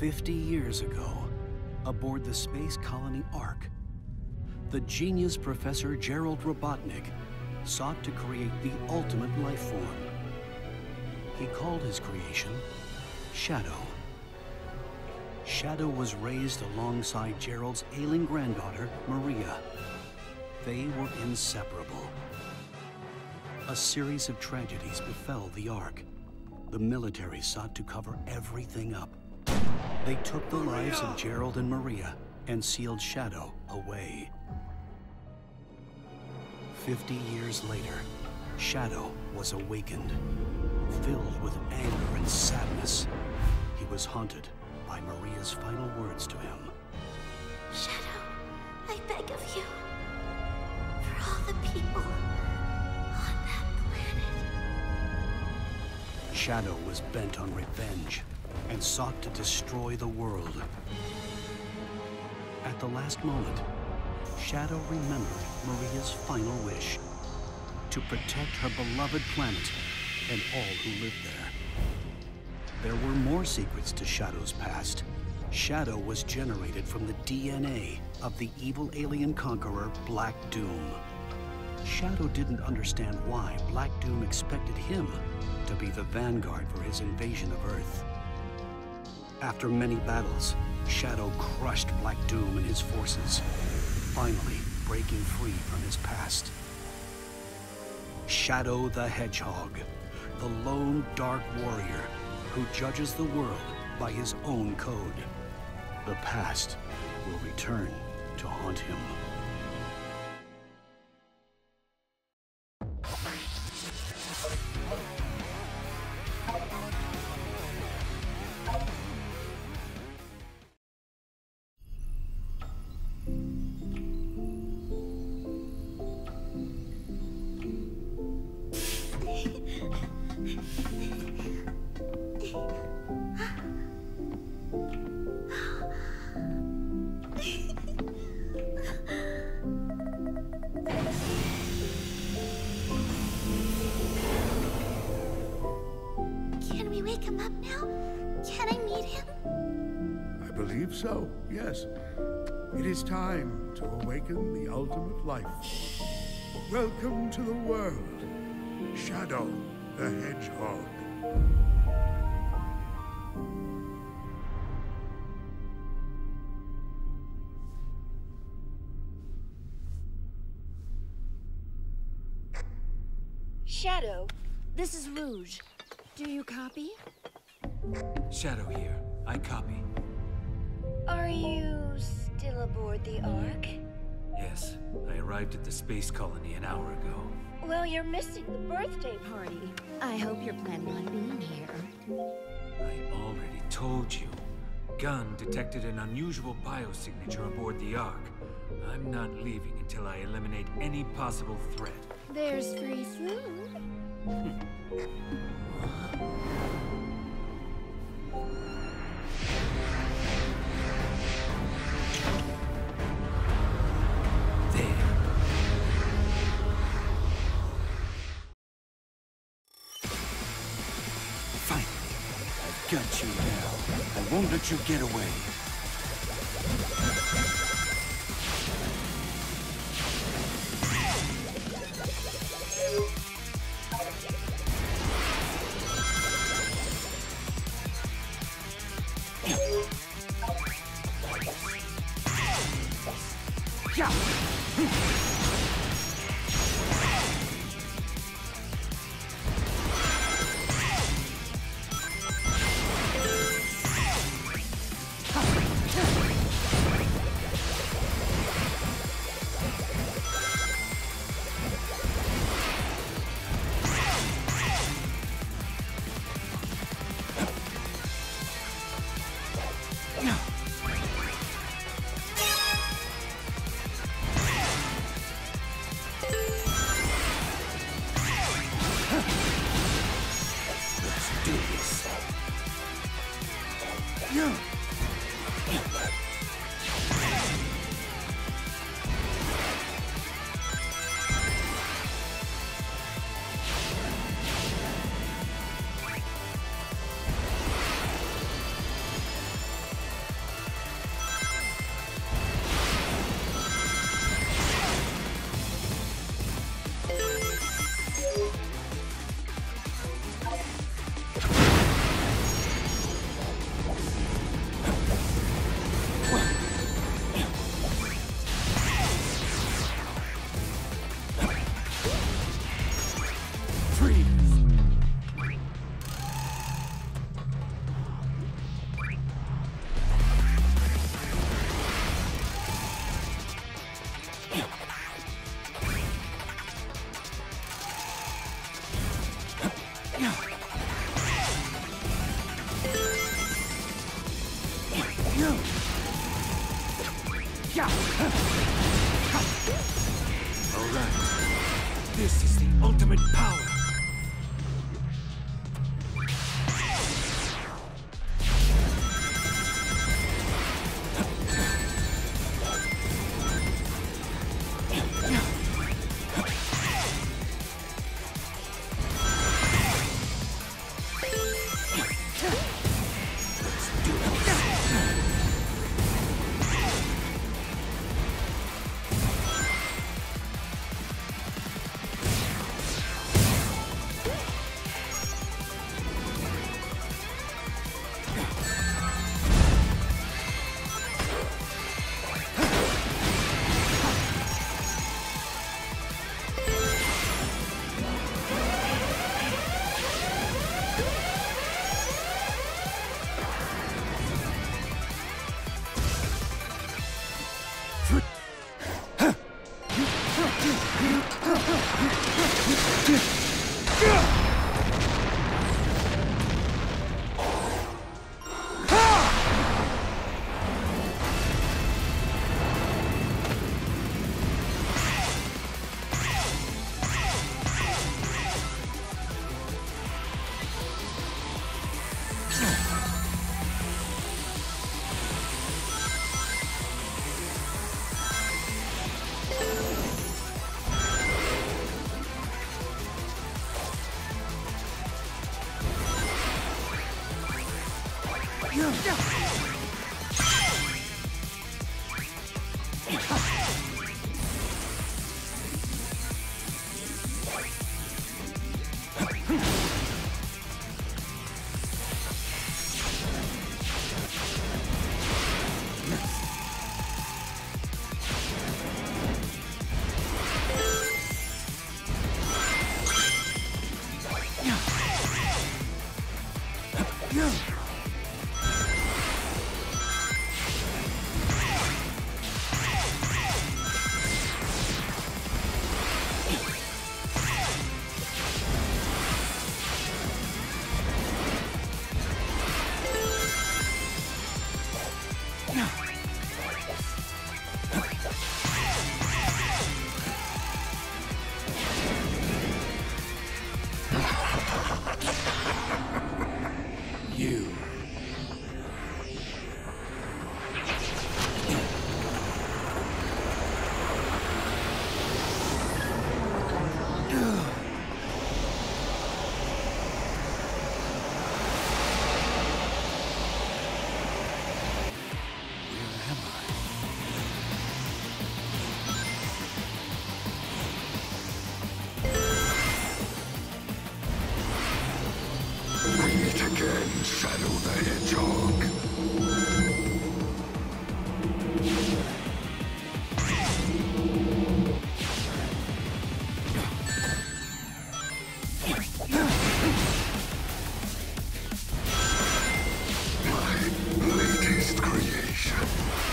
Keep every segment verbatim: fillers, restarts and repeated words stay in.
Fifty years ago, aboard the space colony Ark, the genius Professor Gerald Robotnik sought to create the ultimate life form. He called his creation Shadow. Shadow was raised alongside Gerald's ailing granddaughter, Maria. They were inseparable. A series of tragedies befell the Ark. The military sought to cover everything up. They took the Maria. lives of Gerald and Maria and sealed Shadow away. Fifty years later, Shadow was awakened, filled with anger and sadness. He was haunted by Maria's final words to him. Shadow, I beg of you, for all the people on that planet. Shadow was bent on revenge and sought to destroy the world. At the last moment, Shadow remembered Maria's final wish, to protect her beloved planet and all who lived there. There were more secrets to Shadow's past. Shadow was generated from the D N A of the evil alien conqueror Black Doom. Shadow didn't understand why Black Doom expected him to be the vanguard for his invasion of Earth. After many battles, Shadow crushed Black Doom and his forces, finally breaking free from his past. Shadow the Hedgehog, the lone dark warrior who judges the world by his own code. The past will return to haunt him. Can we wake him up now? Can I meet him? I believe so, yes. It is time to awaken the ultimate life. Welcome to the world, Shadow the Hedgehog. Shadow, this is Rouge. Do you copy? Shadow here. I copy. Are you still aboard the Ark? Yes, I arrived at the space colony an hour ago. Well, you're missing the birthday party. I hope you're planning on being here. I already told you. Gunn detected an unusual biosignature aboard the Ark. I'm not leaving until I eliminate any possible threat. There's free food. Got you now. I won't let you get away. This is the ultimate power. Shadow the Hedgehog. My latest creation.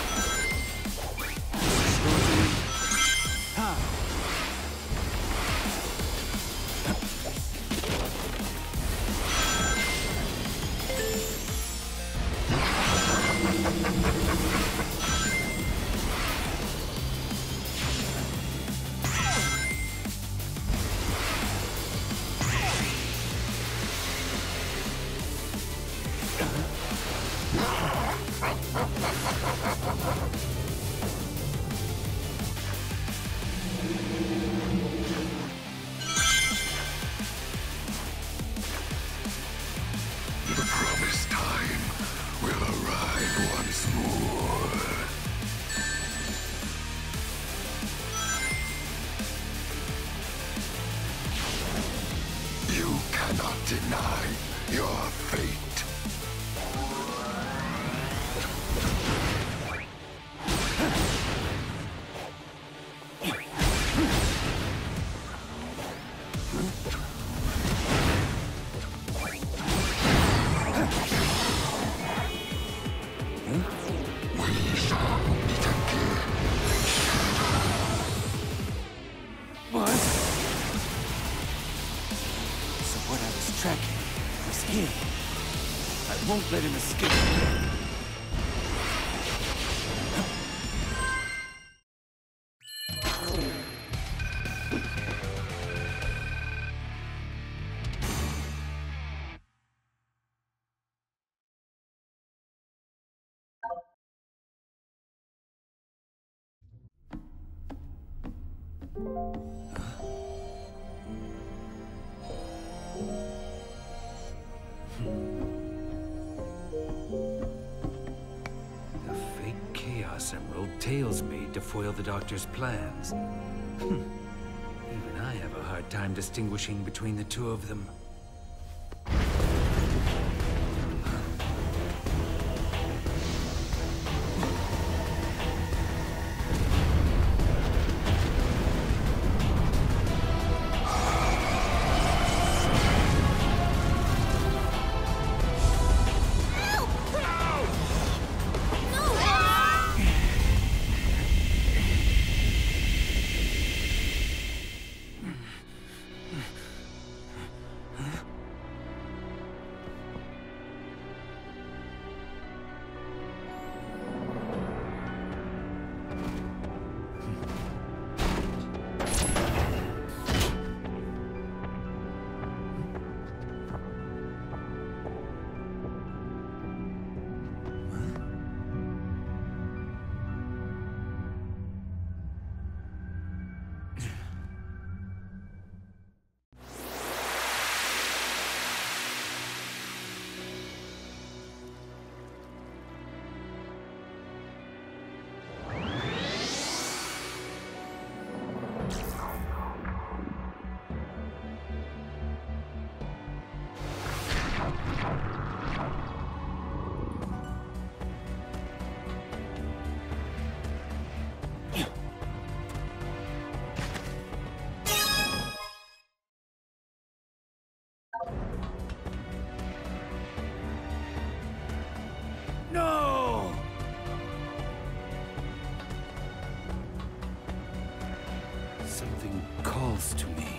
The promised time will arrive once more. You cannot deny your fate. Tracking was him. I won't let him escape. The fake Chaos Emerald Tails made to foil the Doctor's plans. Hmm. Even I have a hard time distinguishing between the two of them. No! Something calls to me.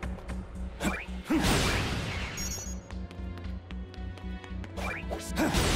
Huh.